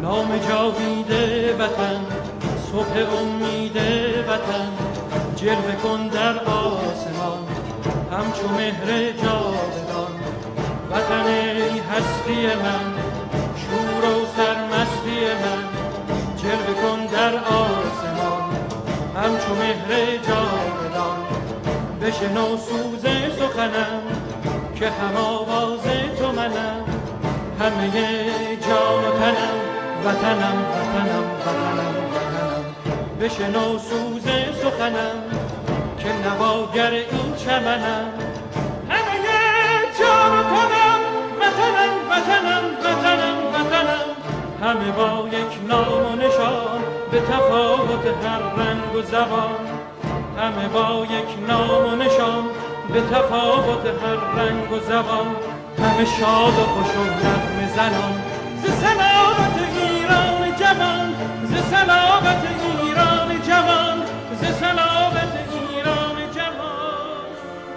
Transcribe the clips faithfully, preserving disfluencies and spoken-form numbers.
نام جاوید وطن، صبح امید وطن، جلوه کن در آسمان همچو مهر جاودان. وطن ای هستی من، شور و سرمستی من، جلوه کن در آسمان همچو مهر جاودان. بشنو سوز سخنم که هم آواز تو منم، همه جان و تنم وطنم وطنم وطنم وطنم. بشنو سوز سخنم که نواگر این چمنم، همه جان و تنم وطنم وطنم وطنم وطنم. همه با یک نام و نشان به تفاوت هر رنگ و زبان، همه با یک نام و نشان به تفاوت هر رنگ و زبان. همه شاد و خوش و نغمه زنان ز سلامت ایران جوان، ز سلامت ایران جوان، ز سلامت ایران جوان.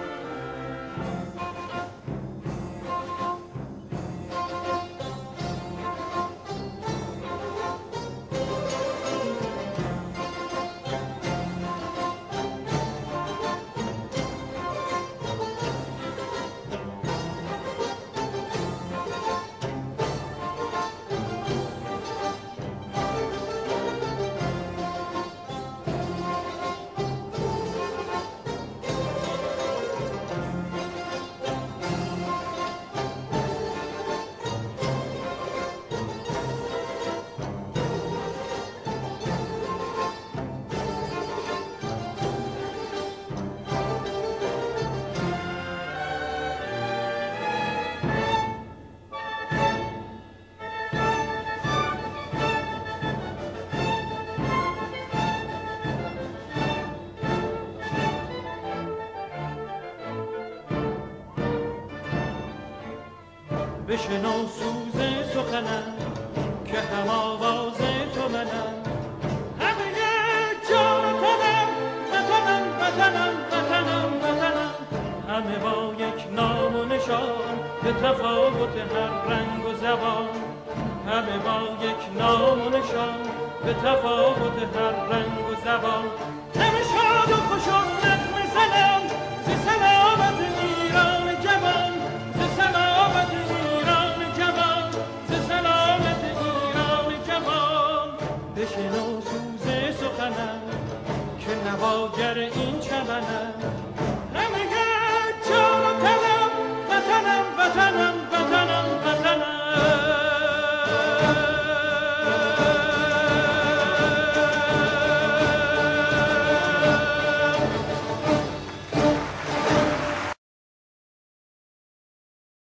بشنو سوز سخنم که هم آواز تو منم، همه جان و تنم وطنم وطنم وطنم وطنم. همه با یک نام و نشان به تفاوت هر رنگ و زبان، همه با یک نام و نشان به تفاوت هر رنگ و زبان. همه شاد و خوش و نغمه زنم ز سلامت ایران جوان، ز سلامت ایران جوان، ز سلامت ایران جوان. بشنو سوز سخنم که نواگر این چمنم،